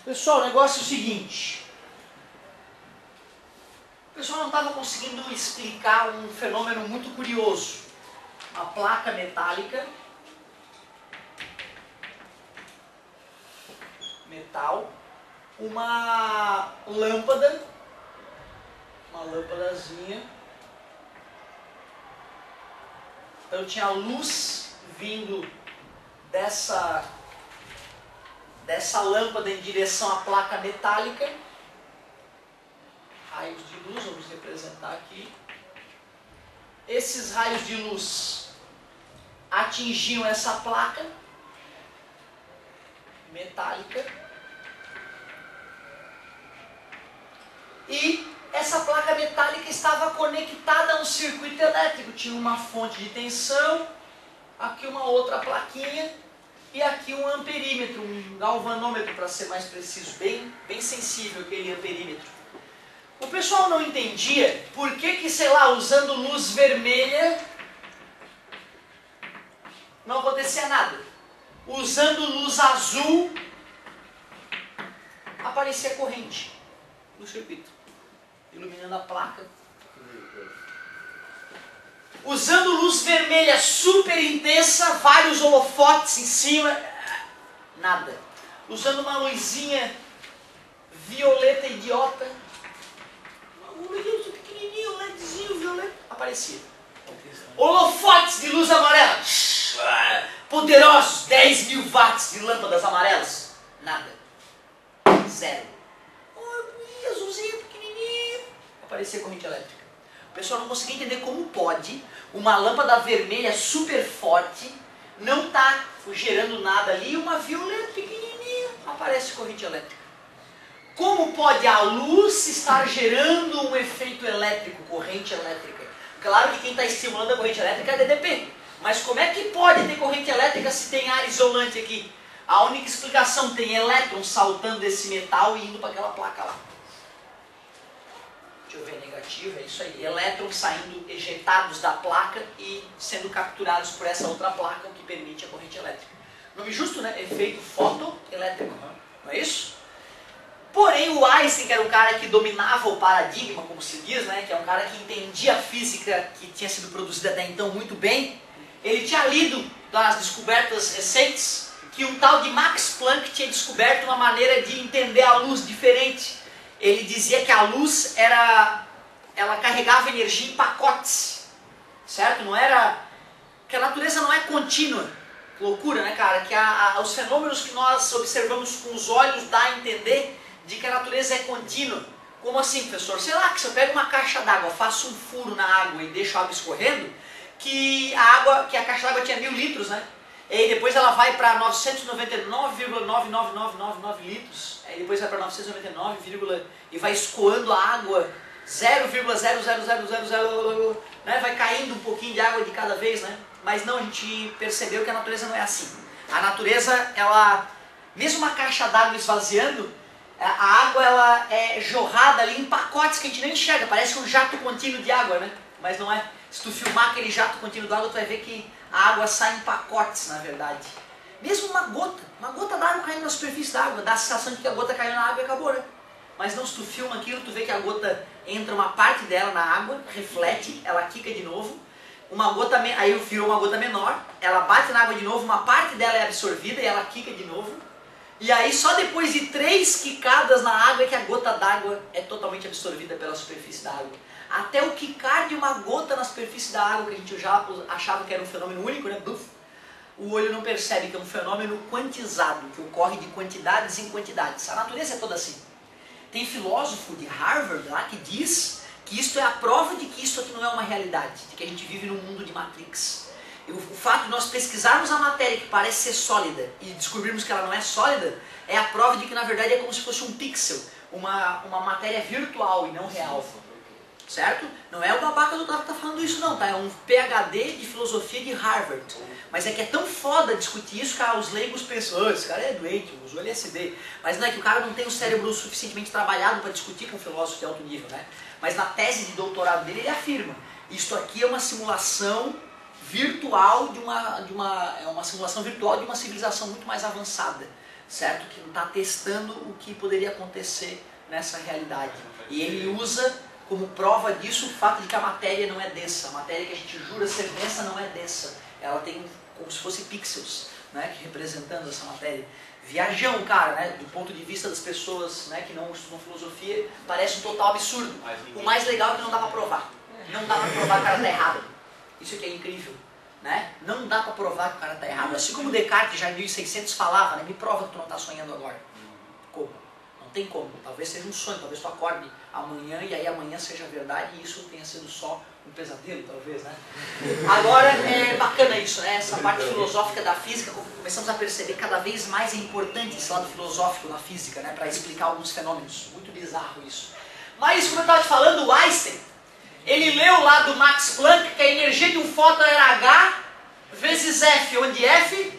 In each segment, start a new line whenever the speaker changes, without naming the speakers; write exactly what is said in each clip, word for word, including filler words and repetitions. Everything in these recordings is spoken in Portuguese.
Pessoal, o negócio é o seguinte. O pessoal não estava conseguindo explicar um fenômeno muito curioso. Uma placa metálica, metal, uma lâmpada, uma lâmpadazinha. Então tinha luz vindo dessa, dessa lâmpada em direção à placa metálica. Raios de luz, vamos representar aqui. Esses raios de luz atingiam essa placa metálica e essa placa metálica estava conectada a um circuito elétrico. Tinha uma fonte de tensão, aqui uma outra plaquinha e aqui um amperímetro, um galvanômetro para ser mais preciso, bem, bem sensível aquele amperímetro. O pessoal não entendia por que que, sei lá, usando luz vermelha não acontecia nada. Usando luz azul aparecia corrente no circuito, iluminando a placa. Usando luz vermelha super intensa, vários holofotes em cima, nada. Usando uma luzinha violeta idiota, um luzinho pequenininho, LEDzinho violeta, aparecia. Holofotes de luz amarela, poderosos, dez mil watts de lâmpadas amarelas, nada. Zero. Oh, azulzinho pequenininho, aparecia corrente elétrica. O pessoal não conseguia entender como pode uma lâmpada vermelha super forte não tá gerando nada ali e uma violeta pequenininha aparece corrente elétrica. Como pode a luz estar gerando um efeito elétrico, corrente elétrica? Claro que quem está estimulando a corrente elétrica é a D D P. Mas como é que pode ter corrente elétrica se tem ar isolante aqui? A única explicação, tem elétrons saltando desse metal e indo para aquela placa lá. Deixa eu ver, negativo, é isso aí. Elétrons saindo ejetados da placa e sendo capturados por essa outra placa, o que permite a corrente elétrica. Nome justo, né? Efeito fotoelétrico. Não é isso? Porém, o Einstein, que era um cara que dominava o paradigma, como se diz, né? Que é um cara que entendia a física que tinha sido produzida até então muito bem, ele tinha lido das descobertas recentes que um tal de Max Planck tinha descoberto uma maneira de entender a luz diferente. Ele dizia que a luz era, ela carregava energia em pacotes, certo? Não era, que a natureza não é contínua. Loucura, né, cara? Que a, a, os fenômenos que nós observamos com os olhos dá a entender de que a natureza é contínua. Como assim, professor? Sei lá, que se eu pego uma caixa d'água, faço um furo na água e deixo a água escorrendo, que a água, que a caixa d'água tinha mil litros, né? E depois ela vai para novecentos e noventa e nove vírgula nove nove nove nove nove litros, aí depois vai para novecentos e noventa e nove, e vai escoando a água zero vírgula zero zero zero zero zero, né? Vai caindo um pouquinho de água de cada vez, né? Mas não, a gente percebeu que a natureza não é assim. A natureza, ela, mesmo uma caixa d'água esvaziando, a água ela é jorrada ali em pacotes que a gente nem enxerga, parece um jato contínuo de água, né? Mas não é. Se tu filmar aquele jato contínuo de água, tu vai ver que a água sai em pacotes, na verdade. Mesmo uma gota, uma gota d'água caindo na superfície da água, dá a sensação de que a gota caiu na água e acabou, né? Mas não, se tu filma aquilo, tu vê que a gota entra uma parte dela na água, reflete, ela quica de novo, uma gota, aí virou uma gota menor, ela bate na água de novo, uma parte dela é absorvida e ela quica de novo. E aí só depois de três quicadas na água é que a gota d'água é totalmente absorvida pela superfície da água. Até o quicar de uma gota na superfície da água, que a gente já achava que era um fenômeno único, né? Buf, o olho não percebe que é um fenômeno quantizado, que ocorre de quantidades em quantidades. A natureza é toda assim. Tem filósofo de Harvard lá que diz que isto é a prova de que isso aqui não é uma realidade, de que a gente vive num mundo de Matrix. E o, o fato de nós pesquisarmos a matéria que parece ser sólida e descobrirmos que ela não é sólida, é a prova de que na verdade é como se fosse um pixel, uma, uma matéria virtual e não real. Certo? Não é o babaca do Dava que está falando isso não, tá? É um P H D de filosofia de Harvard. Mas é que é tão foda discutir isso que ah, os leigos pensam, oh, esse cara é doente, usou L S D. Mas não é que o cara não tem o cérebro suficientemente trabalhado para discutir com um filósofo de alto nível, né? Mas na tese de doutorado dele ele afirma, isto aqui é uma simulação virtual de uma, de uma, é uma simulação virtual de uma civilização muito mais avançada. certo? Que está testando o que poderia acontecer nessa realidade. E ele usa como prova disso o fato de que a matéria não é densa. A matéria que a gente jura ser densa não é densa. Ela tem como se fosse pixels, né, que representando essa matéria. Viajão, cara, né, do ponto de vista das pessoas, né, que não estudam filosofia, parece um total absurdo. O mais legal é que não dá para provar. Não dá para provar que o cara está errado. Isso aqui é incrível. Né? Não dá para provar que o cara está errado. Assim como Descartes já em mil e seiscentos falava, né, me prova que tu não está sonhando agora. Como? Não tem como. Talvez seja um sonho, talvez tu acorde amanhã e aí amanhã seja verdade e isso tenha sido só um pesadelo, talvez, né? Agora, é bacana isso, né? Essa parte filosófica da física, começamos a perceber cada vez mais é importante esse lado filosófico na física, né? Para explicar alguns fenômenos. Muito bizarro isso. Mas, como eu estava te falando, o Einstein, ele leu lá do Max Planck que a energia de um fóton era H vezes F, onde F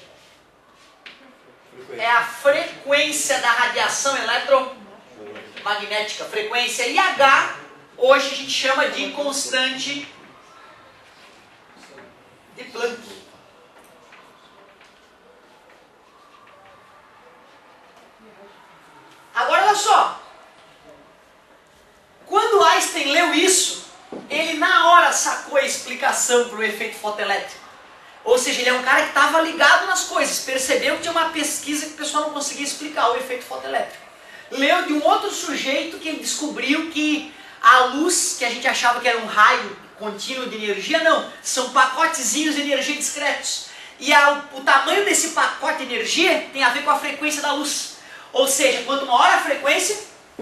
é a frequência da radiação eletromagnética, frequência, e H hoje a gente chama de constante de Planck. Agora olha só, quando Einstein leu isso, ele na hora sacou a explicação para o efeito fotoelétrico. Ou seja, ele é um cara que estava ligado nas coisas, percebeu que tinha uma pesquisa que o pessoal não conseguia explicar o efeito fotoelétrico. Leu de um outro sujeito que ele descobriu que a luz, que a gente achava que era um raio contínuo de energia, não, são pacotezinhos de energia discretos. E a, o tamanho desse pacote de energia tem a ver com a frequência da luz. Ou seja, quanto maior a frequência,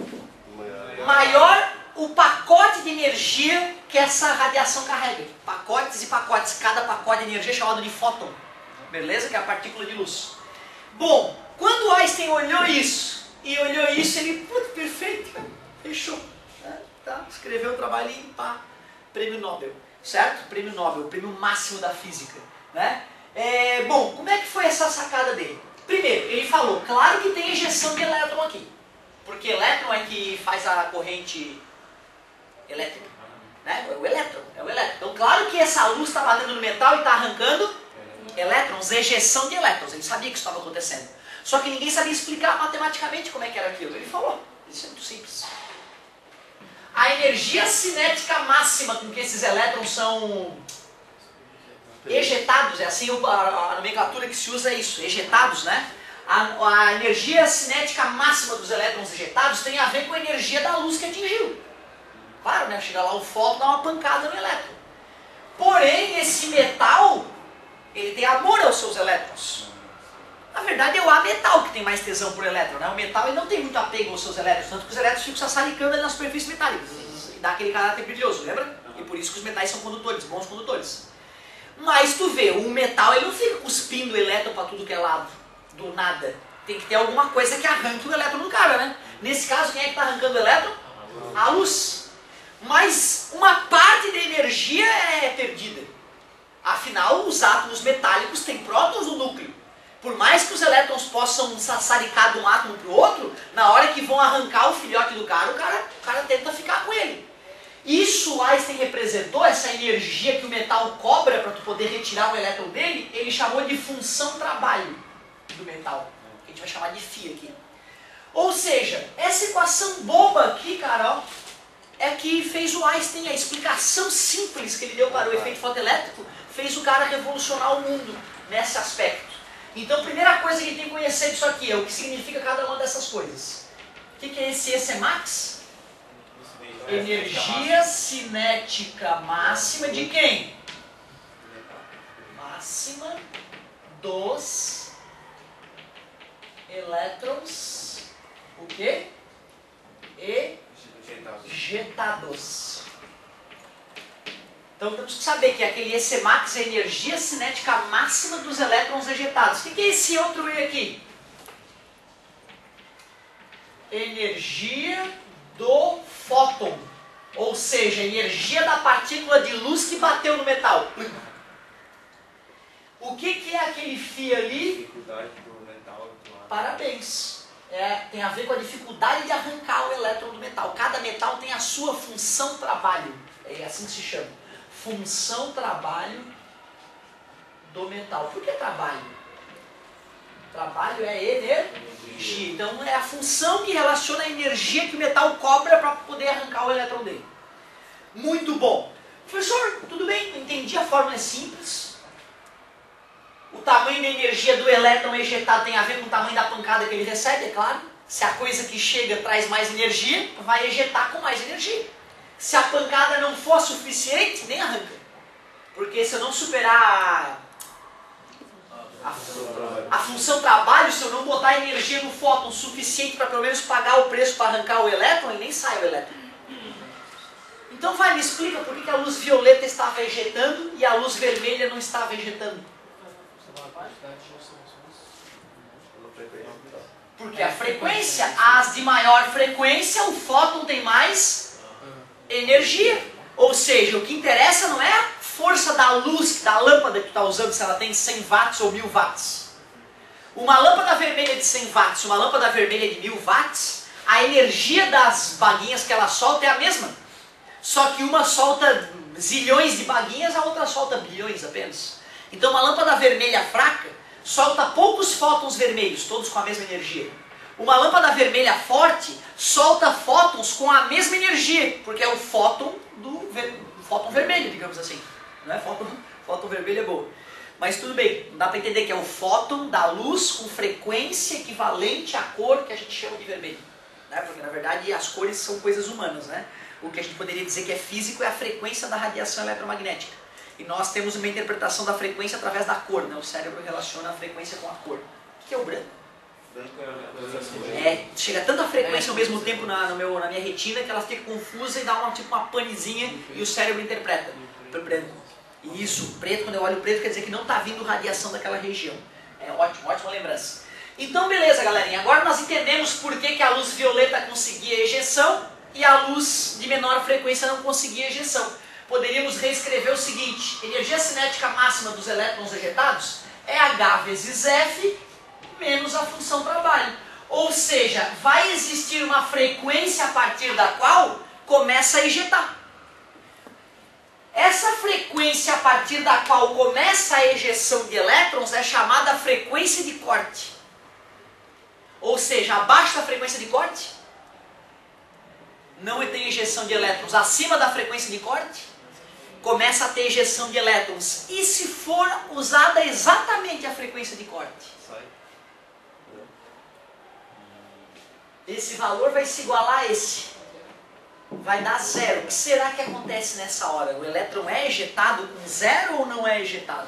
maior o pacote de energia que essa radiação carrega. Pacotes e pacotes. Cada pacote de energia é chamado de fóton. Beleza? Que é a partícula de luz. Bom, quando Einstein olhou isso, e olhou isso, ele, putz, perfeito, cara, fechou. É, tá, escreveu o trabalhinho, pá, prêmio Nobel. Certo? Prêmio Nobel, o prêmio máximo da física. Né? É, bom, como é que foi essa sacada dele? Primeiro, ele falou, claro que tem ejeção de elétron aqui. Porque elétron é que faz a corrente elétrica, né? É o elétron, é o elétron. Então, claro que essa luz está batendo no metal e está arrancando elétrons, ejeção de elétrons. Ele sabia que isso estava acontecendo. Só que ninguém sabia explicar matematicamente como é que era aquilo. Ele falou, isso é muito simples. A energia cinética máxima com que esses elétrons são ejetados, é assim a nomenclatura que se usa é isso, ejetados, né? A, a energia cinética máxima dos elétrons ejetados tem a ver com a energia da luz que atingiu. Claro, né? Chega lá o fóton, dá uma pancada no elétron. Porém, esse metal, ele tem amor aos seus elétrons. Na verdade, é o ametal que tem mais tesão por elétron, né? O metal ele não tem muito apego aos seus elétrons, tanto que os elétrons ficam sassaricando ali na superfície metálica. E dá aquele caráter brilhoso, lembra? E por isso que os metais são condutores, bons condutores. Mas tu vê, o metal ele não fica cuspindo elétron para tudo que é lado, do nada. Tem que ter alguma coisa que arranque o elétron do cara, né? Nesse caso, quem é que está arrancando o elétron? A luz. Mas uma parte da energia é perdida. Afinal, os átomos metálicos têm prótons no núcleo. Por mais que os elétrons possam sassaricar de um átomo para o outro, na hora que vão arrancar o filhote do cara, o cara, o cara tenta ficar com ele. Isso Einstein representou, essa energia que o metal cobra para tu poder retirar o elétron dele, ele chamou de função trabalho do metal. Que a gente vai chamar de φ aqui. Ou seja, essa equação boba aqui, cara, ó, é que fez o Einstein, a explicação simples que ele deu para o efeito fotoelétrico, fez o cara revolucionar o mundo nesse aspecto. Então, a primeira coisa que a gente tem que conhecer disso aqui é o que significa cada uma dessas coisas. O que, que é esse E C max? Energia cinética máxima de quem? Máxima dos elétrons, o quê? Ejetados. Então temos que saber que aquele E C max é a energia cinética máxima dos elétrons ejetados. O que é esse outro E aqui? Energia do fóton. Ou seja, energia da partícula de luz que bateu no metal. O que, que é aquele φ ali?
Dificuldade do metal.
Parabéns. É, tem a ver com a dificuldade de arrancar o elétron do metal. Cada metal tem a sua função trabalho. É assim que se chama. Função trabalho do metal. Por que trabalho? Trabalho é energia. Então é a função que relaciona a energia que o metal cobra para poder arrancar o elétron dele. Muito bom. Professor, tudo bem, entendi, a fórmula é simples. O tamanho da energia do elétron ejetado tem a ver com o tamanho da pancada que ele recebe, é claro. Se a coisa que chega traz mais energia, vai ejetar com mais energia. Se a pancada não for suficiente, nem arranca. Porque se eu não superar a, a, a função trabalho, se eu não botar energia no fóton suficiente para pelo menos pagar o preço para arrancar o elétron, ele nem sai o elétron. Então vai, me explica por que a luz violeta estava ejetando e a luz vermelha não estava ejetando. Porque a frequência, as de maior frequência, o fóton tem mais energia. Ou seja, o que interessa não é a força da luz da lâmpada que tu está usando, se ela tem cem watts ou mil watts. Uma lâmpada vermelha de cem watts, uma lâmpada vermelha de mil watts, a energia das baguinhas que ela solta é a mesma. Só que uma solta zilhões de baguinhas, a outra solta bilhões apenas. Então uma lâmpada vermelha fraca solta poucos fótons vermelhos, todos com a mesma energia. Uma lâmpada vermelha forte solta fótons com a mesma energia, porque é o fóton do ver... fóton vermelho, digamos assim. Não é fóton, fóton vermelho é bom. Mas tudo bem, não dá para entender que é o fóton da luz com frequência equivalente à cor que a gente chama de vermelho. Né? Porque na verdade as cores são coisas humanas, né? O que a gente poderia dizer que é físico é a frequência da radiação eletromagnética. E nós temos uma interpretação da frequência através da cor, né? O cérebro relaciona a frequência com a cor. O que é o branco? É, chega tanta frequência ao mesmo tempo na, no meu, na minha retina que ela fica confusa e dá uma, tipo uma panezinha e o cérebro interpreta. Branco. E isso, preto, quando eu olho preto quer dizer que não está vindo radiação daquela região. É ótimo, ótima lembrança. Então beleza, galerinha. Agora nós entendemos por que, que a luz violeta conseguia ejeção e a luz de menor frequência não conseguia ejeção. Poderíamos reescrever o seguinte: energia cinética máxima dos elétrons ejetados é H vezes F menos a função trabalho. Ou seja, vai existir uma frequência a partir da qual começa a ejetar. Essa frequência a partir da qual começa a ejeção de elétrons é chamada frequência de corte. Ou seja, abaixo da frequência de corte, não tem ejeção de elétrons. Acima da frequência de corte, começa a ter ejeção de elétrons. E se for usada exatamente a frequência de corte? Esse valor vai se igualar a esse. Vai dar zero. O que será que acontece nessa hora? O elétron é ejetado com zero ou não é ejetado?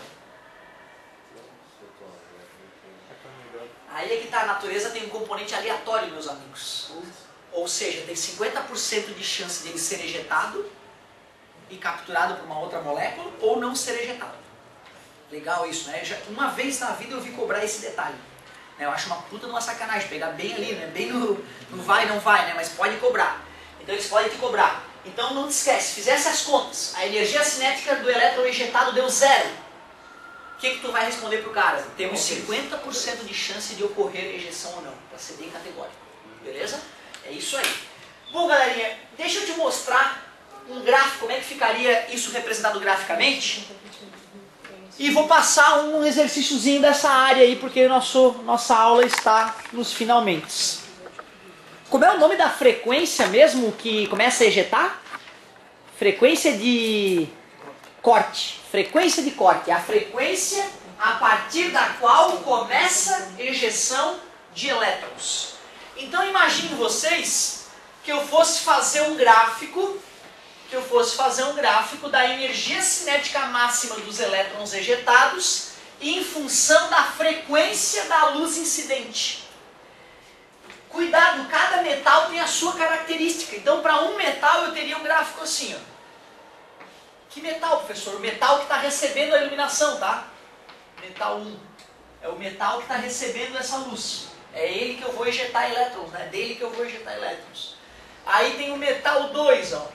Aí é que está, a natureza tem um componente aleatório, meus amigos. Ou seja, tem cinquenta por cento de chance de ele ser ejetado e capturado por uma outra molécula ou não ser ejetado. Legal isso, né? Já, uma vez na vida eu vi cobrar esse detalhe. Eu acho uma puta de uma sacanagem, pegar bem ali, né? Bem no, no vai não vai, né? Mas pode cobrar. Então eles podem te cobrar. Então não te esquece, fizesse as contas, a energia cinética do elétron ejetado deu zero. O que, que tu vai responder pro cara? Temos cinquenta por cento de chance de ocorrer ejeção ou não, para ser bem categórico. Beleza? É isso aí. Bom, galerinha, deixa eu te mostrar um gráfico, como é que ficaria isso representado graficamente. E vou passar um exercíciozinho dessa área aí, porque nosso, nossa aula está nos finalmente. Como é o nome da frequência mesmo que começa a ejetar? Frequência de corte. Frequência de corte. É a frequência a partir da qual começa a ejeção de elétrons. Então imagine vocês que eu fosse fazer um gráfico, que eu fosse fazer um gráfico da energia cinética máxima dos elétrons ejetados em função da frequência da luz incidente. Cuidado, cada metal tem a sua característica. Então, para um metal, eu teria um gráfico assim, ó. Que metal, professor? O metal que está recebendo a iluminação, tá? Metal um. É o metal que está recebendo essa luz. É ele que eu vou ejetar elétrons, né? É dele que eu vou ejetar elétrons. Aí tem o metal dois, ó.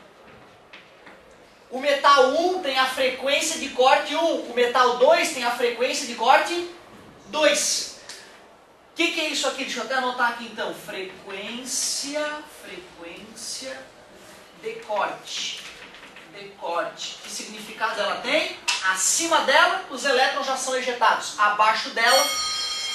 O metal um tem a frequência de corte um. O metal dois tem a frequência de corte dois. O que, que é isso aqui? Deixa eu até anotar aqui então. Frequência, frequência de corte. De corte. Que significado ela tem? Acima dela, os elétrons já são ejetados. Abaixo dela,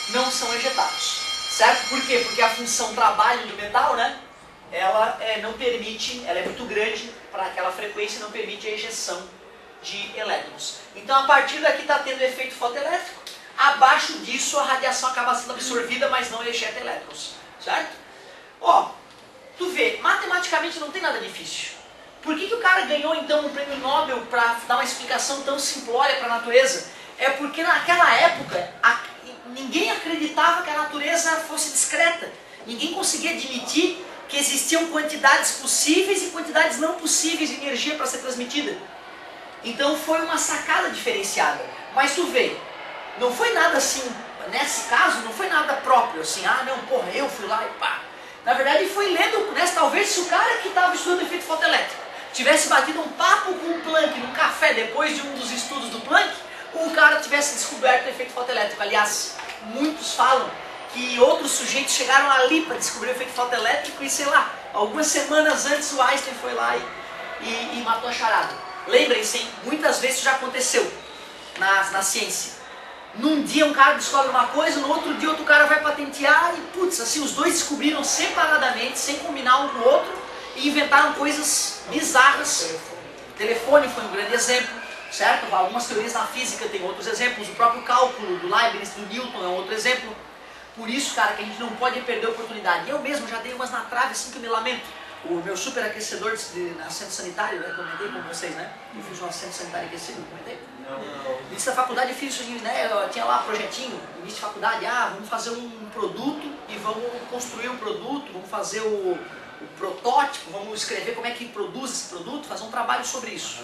não são ejetados. Certo? Por quê? Porque a função trabalho do metal, né? Ela é, não permite, ela é muito grande para aquela frequência, não permite a ejeção de elétrons. Então a partir daqui está tendo efeito fotoelétrico, abaixo disso a radiação acaba sendo absorvida, mas não ejeta elétrons. Certo? Ó, tu vê, matematicamente não tem nada difícil. Por que, que o cara ganhou então um prêmio Nobel para dar uma explicação tão simplória para a natureza? É porque naquela época a, ninguém acreditava que a natureza fosse discreta. Ninguém conseguia admitir que existiam quantidades possíveis e quantidades não possíveis de energia para ser transmitida. Então foi uma sacada diferenciada. Mas tu vê, não foi nada assim, nesse caso, não foi nada próprio, assim, ah não, porra, eu fui lá e pá. Na verdade foi lendo, né, talvez se o cara que estava estudando efeito fotoelétrico tivesse batido um papo com o Planck num café depois de um dos estudos do Planck, o cara tivesse descoberto o efeito fotoelétrico. Aliás, muitos falam que outros sujeitos chegaram ali para descobrir o efeito fotoelétrico e, sei lá, algumas semanas antes o Einstein foi lá e, e, e matou a charada. Lembrem-se, hein? Muitas vezes isso já aconteceu na, na ciência. Num dia um cara descobre uma coisa, no outro dia outro cara vai patentear e, putz, assim, os dois descobriram separadamente, sem combinar um com o outro, e inventaram coisas bizarras. O telefone foi um grande exemplo, certo? Algumas teorias na física têm outros exemplos, o próprio cálculo do Leibniz, do Newton é um outro exemplo. Por isso, cara, que a gente não pode perder a oportunidade. Eu mesmo já dei umas na trave assim que eu me lamento. O meu superaquecedor de, de, na centro sanitário, né, comentei com vocês, né? Eu fiz um assento sanitário aquecido, comentei? Não, não. No início da faculdade eu fiz isso, né? Eu tinha lá um projetinho, no início da faculdade, ah, vamos fazer um produto e vamos construir um produto, vamos fazer o, o protótipo, vamos escrever como é que produz esse produto, fazer um trabalho sobre isso.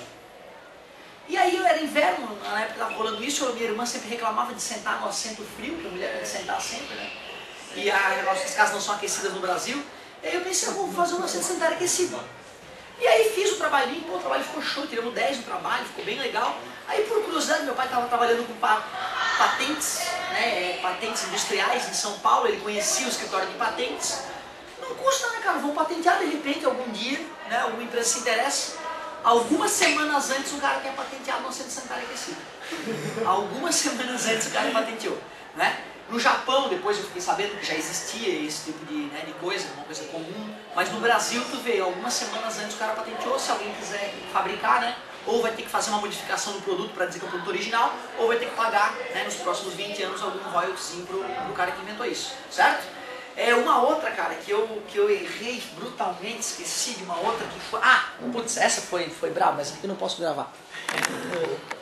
E aí era inverno, na época que estava rolando isso, a minha irmã sempre reclamava de sentar no assento frio, que a mulher tem que sentar sempre, né? E as nossas casas não são aquecidas no Brasil. E aí eu pensei, eu vou fazer um assento sanitário aquecido. E aí fiz o trabalhinho, pô, o trabalho ficou show, tiramos dez no trabalho, ficou bem legal. Aí por curiosidade, meu pai estava trabalhando com pa patentes, né, patentes industriais em São Paulo, ele conhecia o escritório de patentes. Não custa, né, cara, vão patentear de repente algum dia, né, alguma empresa se interessa. Algumas semanas antes o cara tinha patenteado um assento sanitário aquecido. Algumas semanas antes o cara patenteou, né? No Japão, depois eu fiquei sabendo que já existia esse tipo de, né, de coisa, uma coisa comum. Mas no Brasil, tu vê, algumas semanas antes o cara patenteou, se alguém quiser fabricar, né? Ou vai ter que fazer uma modificação do produto para dizer que é o produto original, ou vai ter que pagar, né, nos próximos vinte anos algum royalties pro, pro cara que inventou isso, certo? É uma outra, cara, que eu, que eu errei brutalmente, esqueci de uma outra que foi... Ah, putz, essa foi, foi brava, mas aqui eu não posso gravar.